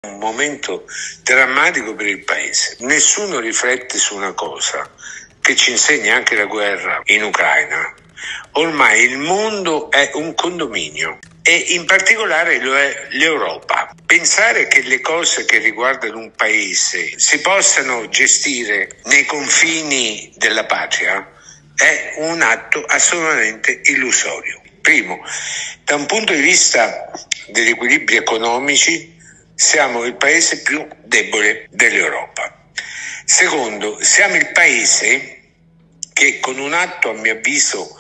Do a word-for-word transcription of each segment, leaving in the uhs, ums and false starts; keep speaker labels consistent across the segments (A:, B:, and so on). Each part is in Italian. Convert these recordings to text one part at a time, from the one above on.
A: Un momento drammatico per il paese. Nessuno riflette su una cosa che ci insegna anche la guerra in Ucraina. Ormai il mondo è un condominio e in particolare lo è l'Europa. Pensare che le cose che riguardano un paese si possano gestire nei confini della patria è un atto assolutamente illusorio. Primo, da un punto di vista degli equilibri economici, siamo il paese più debole dell'Europa. Secondo, siamo il paese che con un atto, a mio avviso,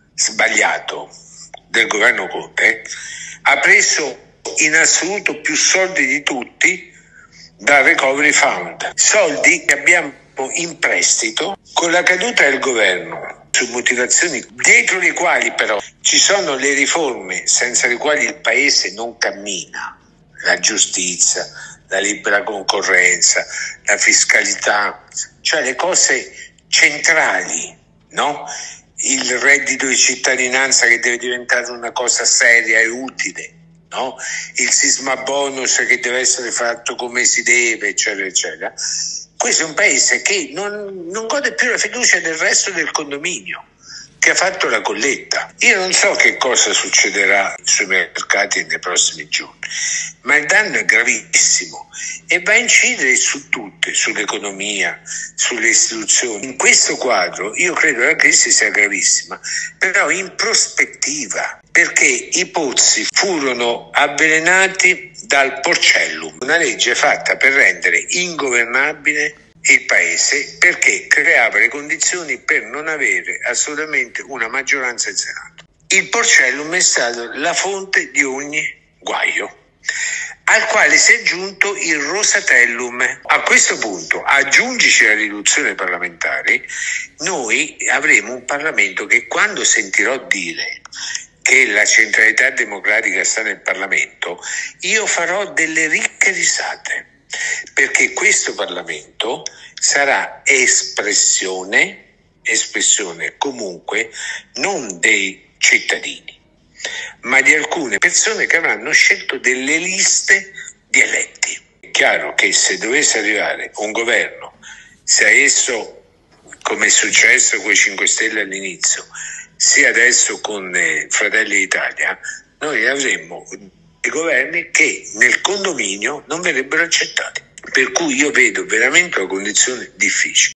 A: sbagliato del governo Conte, ha preso in assoluto più soldi di tutti dal Recovery Fund. Soldi che abbiamo in prestito con la caduta del governo, su motivazioni dietro le quali però ci sono le riforme senza le quali il paese non cammina. La giustizia, la libera concorrenza, la fiscalità, cioè le cose centrali, no? Il reddito di cittadinanza che deve diventare una cosa seria e utile, no? Il sisma bonus che deve essere fatto come si deve, eccetera, eccetera. Questo è un paese che non, non gode più la fiducia del resto del condominio, che ha fatto la colletta. Io non so che cosa succederà sui mercati nei prossimi giorni, ma il danno è gravissimo e va a incidere su tutte, sull'economia, sulle istituzioni. In questo quadro io credo che la crisi sia gravissima, però in prospettiva, perché i pozzi furono avvelenati dal Porcellum, una legge fatta per rendere ingovernabile il paese, perché creava le condizioni per non avere assolutamente una maggioranza in Senato. Il Porcellum è stato la fonte di ogni guaio, al quale si è aggiunto il Rosatellum. A questo punto, aggiungici la riduzione parlamentare, noi avremo un Parlamento che, quando sentirò dire che la centralità democratica sta nel Parlamento, io farò delle ricche risate, perché questo Parlamento sarà espressione, espressione comunque non dei cittadini, ma di alcune persone che avranno scelto delle liste di eletti. È chiaro che se dovesse arrivare un governo, sia esso, come è successo con i cinque Stelle all'inizio, sia adesso con eh, Fratelli d'Italia, noi avremmo dei governi che nel condominio non verrebbero accettati. Per cui io vedo veramente una condizione difficile.